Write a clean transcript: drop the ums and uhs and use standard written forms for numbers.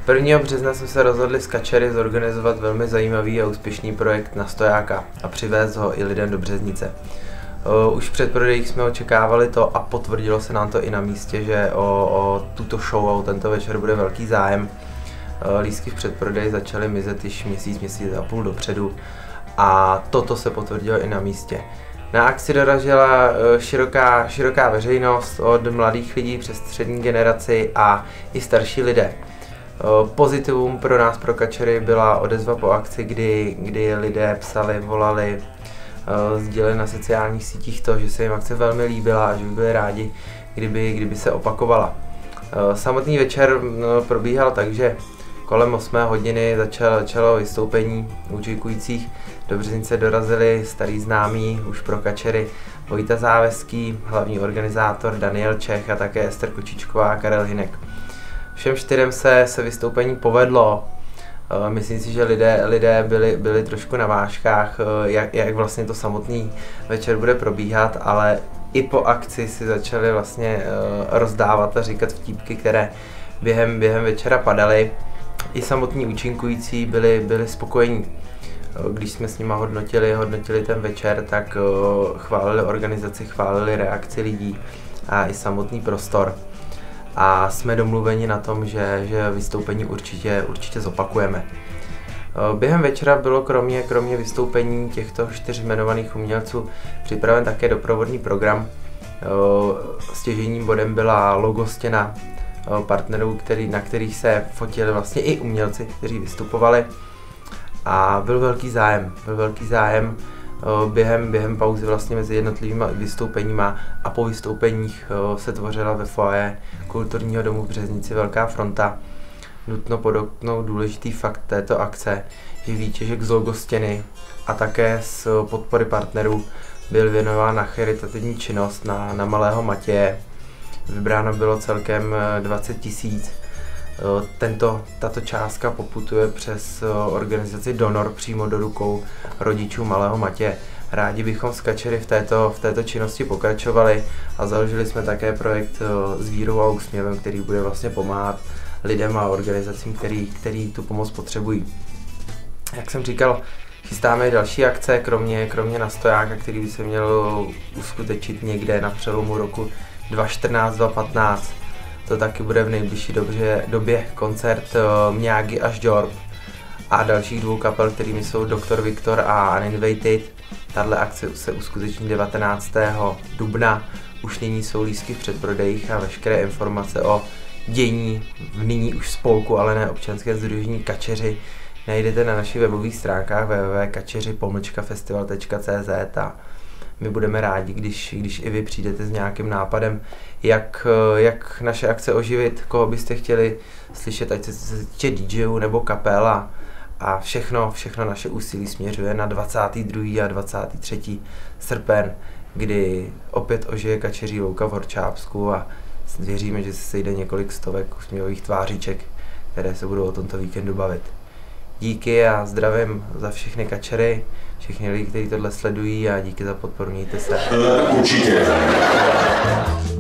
1. března jsme se rozhodli s Kačery zorganizovat velmi zajímavý a úspěšný projekt na stojáka a přivést ho i lidem do Březnice. Už v předprodejích jsme očekávali to a potvrdilo se nám to i na místě, že o tuto show a o tento večer bude velký zájem. Lístky v předprodeji začaly mizet již měsíc a půl dopředu a toto se potvrdilo i na místě. Na akci dorazila široká veřejnost od mladých lidí přes střední generaci a i starší lidé. Pozitivum pro nás, pro Kačery, byla odezva po akci, kdy lidé psali, volali, sdíleli na sociálních sítích to, že se jim akce velmi líbila a že by byli rádi, kdyby se opakovala. Samotný večer probíhal tak, že kolem 8 hodiny začalo vystoupení účinkujících. Do Březnice dorazili starý známí už pro Kačery Vojta Záveský, hlavní organizátor Daniel Čech a také Ester Kočičková a Karel Hinek. Všem 4 se vystoupení povedlo. Myslím si, že lidé byli trošku na vážkách, jak vlastně to samotný večer bude probíhat, ale i po akci si začali vlastně rozdávat a říkat vtípky, které během večera padaly. I samotní účinkující byli spokojení. Když jsme s nimi hodnotili ten večer, tak chválili organizaci, chválili reakci lidí a i samotný prostor. A jsme domluveni na tom, že vystoupení určitě zopakujeme. Během večera bylo kromě vystoupení těchto 4 jmenovaných umělců připraven také doprovodný program. Stěžejním bodem byla logostěna partnerů, na kterých se fotili vlastně i umělci, kteří vystupovali. A byl velký zájem. Během pauzy vlastně mezi jednotlivými vystoupeníma a po vystoupeních se tvořila ve foyer Kulturního domu v Březnici velká fronta. Nutno podotknout důležitý fakt této akce, že výtěžek z logostěny a také z podpory partnerů byl věnován na charitativní činnost na malého Matěje. Vybráno bylo celkem 20 000. Tato částka poputuje přes organizaci Donor přímo do rukou rodičů malého Matěje. Rádi bychom s Kačery v této činnosti pokračovali a založili jsme také projekt s vírou a úsměvem, který bude vlastně pomáhat lidem a organizacím, který tu pomoc potřebují. Jak jsem říkal, chystáme i další akce, kromě na stojáka, který by se měl uskutečnit někde na přelomu roku 2014-2015. To taky bude v nejbližší době koncert Mňágy a Žďorb a dalších 2 kapel, kterými jsou Dr. Viktor a Uninvited. Tato akce se uskuteční 19. dubna. Už nyní jsou lístky v předprodejích a veškeré informace o dění v nyní už spolku, ale ne občanském sdružení Kačeři najdete na našich webových stránkách www.kačeři-festival.cz a my budeme rádi, když i vy přijdete s nějakým nápadem, jak naše akce oživit, koho byste chtěli slyšet, ať se týče DJů nebo kapela. A všechno naše úsilí směřuje na 22. a 23. srpen, kdy opět ožije Kačeří louka v Horčápsku a věříme, že se sejde několik stovek usměvavých tváříček, které se budou o tomto víkendu bavit. Díky a zdravím za všechny Kačery, všechny lidi, kteří tohle sledují a díky za podporu, mějte se. Určitě.